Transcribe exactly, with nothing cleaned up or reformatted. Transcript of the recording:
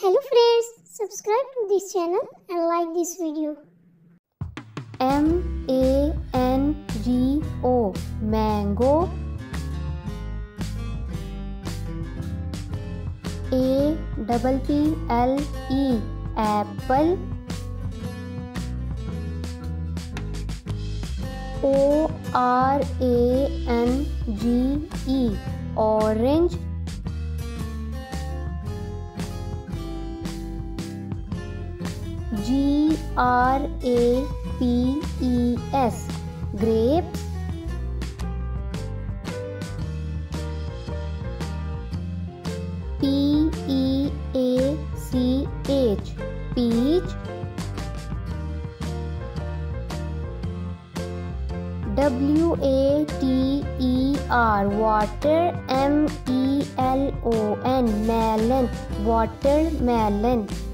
Hello friends, subscribe to this channel and like this video. M A N G O mango. A double P L E apple. O R A N G E orange. G R A P E S grapes. P E A C H peach. W A T E R water. M E L O N melon watermelon.